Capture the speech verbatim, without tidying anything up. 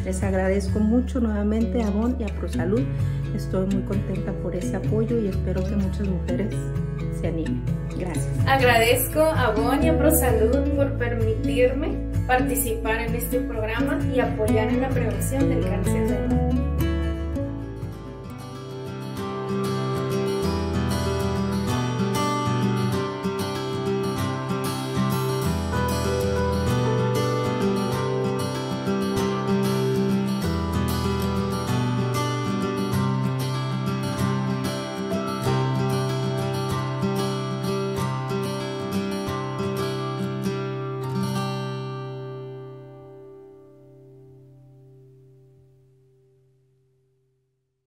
Les agradezco mucho nuevamente a Avon y a ProSalud. Estoy muy contenta por ese apoyo y espero que muchas mujeres se animen. Gracias. Agradezco a Avon y a ProSalud por permitirme participar en este programa y apoyar en la prevención del cáncer de mama.